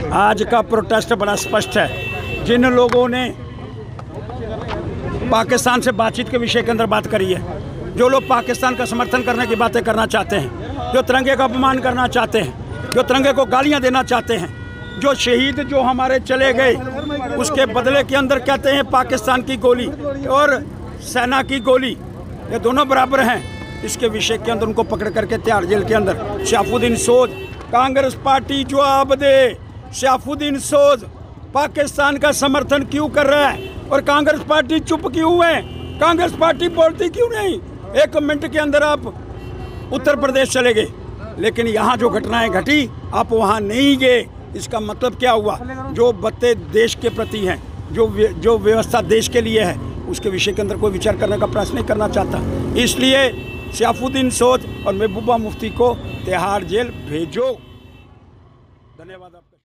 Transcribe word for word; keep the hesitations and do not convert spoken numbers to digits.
आज का प्रोटेस्ट बड़ा स्पष्ट है। जिन लोगों ने पाकिस्तान से बातचीत के विषय के अंदर बात करी है, जो लोग पाकिस्तान का समर्थन करने की बातें करना चाहते हैं, जो तिरंगे का अपमान करना चाहते हैं, जो तिरंगे को गालियां देना चाहते हैं, जो शहीद जो हमारे चले गए उसके बदले के अंदर कहते हैं पाकिस्तान की गोली और सेना की गोली ये दोनों बराबर हैं, इसके विषय के अंदर उनको पकड़ करके तिहाड़ जेल के अंदर सैफुद्दीन सोज, कांग्रेस पार्टी जवाब दे। सैफुद्दीन सोज पाकिस्तान का समर्थन क्यों कर रहा है और कांग्रेस पार्टी चुप क्यों है? कांग्रेस पार्टी बोलती क्यों नहीं? एक मिनट के अंदर आप उत्तर प्रदेश चले गए, लेकिन यहाँ जो घटनाएं घटी आप वहाँ नहीं गए। इसका मतलब क्या हुआ? जो बातें देश के प्रति हैं, जो जो व्यवस्था देश के लिए है, उसके विषय के अंदर कोई विचार करने का प्रयास नहीं करना चाहता। इसलिए सैफुद्दीन सोज और महबूबा मुफ्ती को तिहाड़ जेल भेजो। धन्यवाद आपका।